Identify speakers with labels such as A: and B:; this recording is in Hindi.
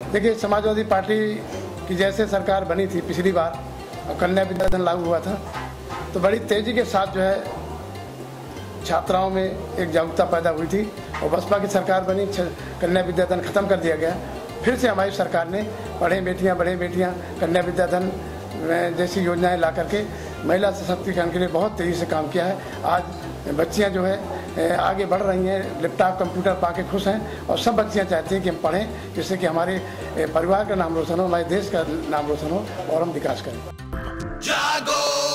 A: देखिए, समाजवादी पार्टी की जैसे सरकार बनी थी पिछली बार और कन्या विद्याधन लागू हुआ था, तो बड़ी तेज़ी के साथ जो है छात्राओं में एक जागरूकता पैदा हुई थी और बसपा की सरकार बनी, कन्या विद्याधन खत्म कर दिया गया। फिर से हमारी सरकार ने पढ़े बेटियां कन्या विद्याधन जैसी योजनाएं ला करके महिला सशक्तिकरण के लिए बहुत तेज़ी से काम किया है। आज बच्चियां जो है आगे बढ़ रही हैं, लैपटॉप कंप्यूटर पाके खुश हैं और सब बच्चियां चाहती हैं कि हम पढ़ें, जिससे कि हमारे परिवार का नाम रोशन हो, हमारे देश का नाम रोशन हो और हम विकास करें।